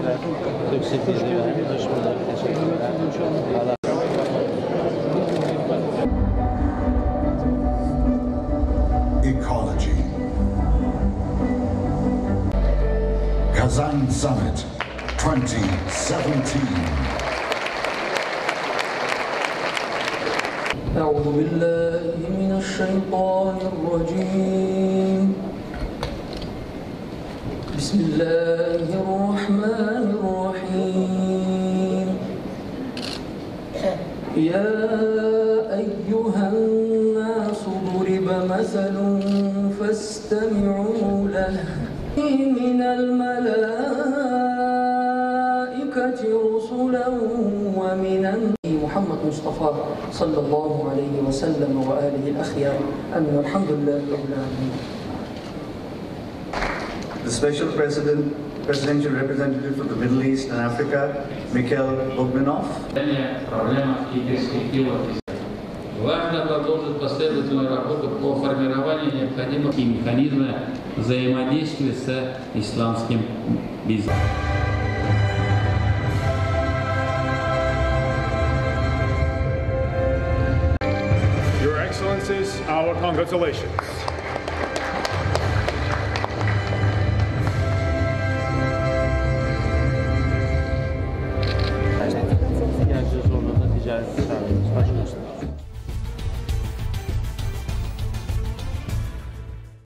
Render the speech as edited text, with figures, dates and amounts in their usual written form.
teşekkürler. Türk City'de hoş bulduk. Teşekkürler. Ecology. Kazan Summit 2017. أعوذ بالله من الشيطان الرجيم بسم الله الرحمن الرحيم يا أيها الناس ضرب مثل فاستمعوا له من الملائكة رسلا ومن محمد مصطفى صلى الله عليه وسلم وآله الأخيار أمين الحمد لله رب العالمين. The Special Presidential Representative for the Middle East and Africa, Mikhail Bogdanov. Важно продолжить последовательную работу по формированию необходимых механизмов взаимодействия с исламским бизнесом. Your Excellencies, our congratulations. Gerçi zorluğunda ticaret